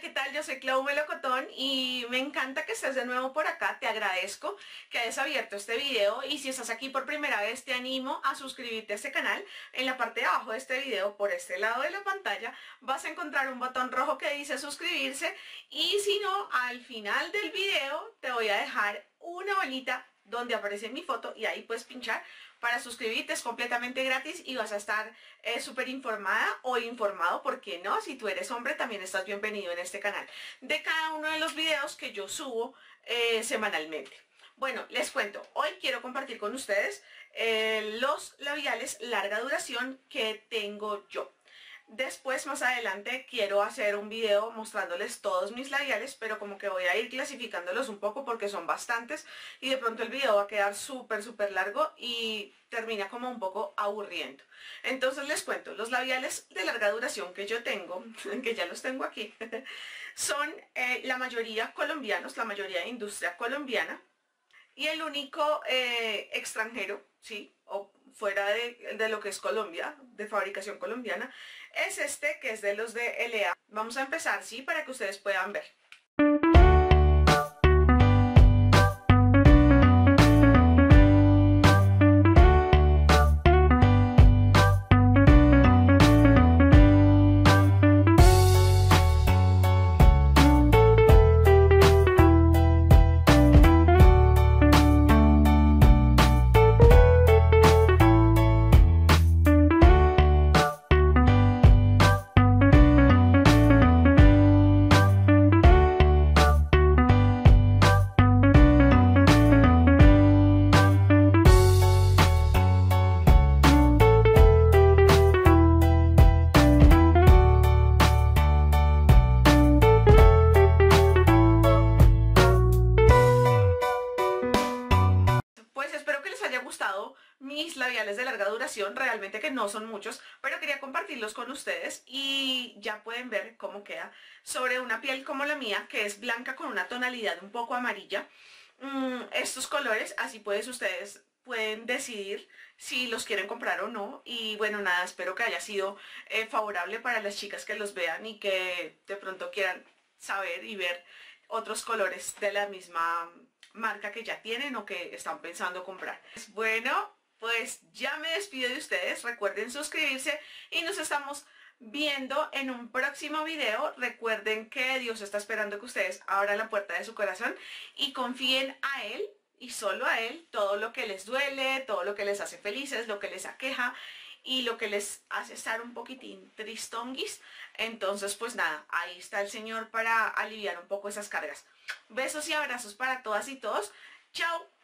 ¿qué tal? Yo soy Clau Melocotón y me encanta que estés de nuevo por acá. Te agradezco que hayas abierto este video y si estás aquí por primera vez te animo a suscribirte a este canal. En la parte de abajo de este video, por este lado de la pantalla, vas a encontrar un botón rojo que dice suscribirse y si no, al final del video te voy a dejar una bolita donde aparece mi foto y ahí puedes pinchar para suscribirte. Es completamente gratis y vas a estar súper informada o informado, porque no, si tú eres hombre también estás bienvenido en este canal, de cada uno de los videos que yo subo semanalmente. Bueno, les cuento, hoy quiero compartir con ustedes los labiales larga duración que tengo yo. Después, más adelante, quiero hacer un video mostrándoles todos mis labiales, pero como que voy a ir clasificándolos un poco porque son bastantes y de pronto el video va a quedar súper largo y termina como un poco aburriendo. Entonces les cuento, los labiales de larga duración que yo tengo, que ya los tengo aquí, son la mayoría colombianos, la mayoría de industria colombiana, y el único extranjero, ¿sí? O fuera de lo que es Colombia, de fabricación colombiana, es este, que es de los de L.A. Vamos a empezar, ¿sí? Para que ustedes puedan ver. Mis labiales de larga duración, realmente que no son muchos, pero quería compartirlos con ustedes y ya pueden ver cómo queda sobre una piel como la mía, que es blanca con una tonalidad un poco amarilla. Estos colores, así pues ustedes pueden decidir si los quieren comprar o no. Y bueno, nada, espero que haya sido favorable para las chicas que los vean y que de pronto quieran saber y ver otros colores de la misma marca que ya tienen o que están pensando comprar. Bueno, pues ya me despido de ustedes. Recuerden suscribirse y nos estamos viendo en un próximo video. Recuerden que Dios está esperando que ustedes abran la puerta de su corazón y confíen a Él y solo a Él todo lo que les duele, todo lo que les hace felices, lo que les aqueja y lo que les hace estar un poquitín tristonguis. Entonces pues nada, ahí está el Señor para aliviar un poco esas cargas. Besos y abrazos para todas y todos. Chao.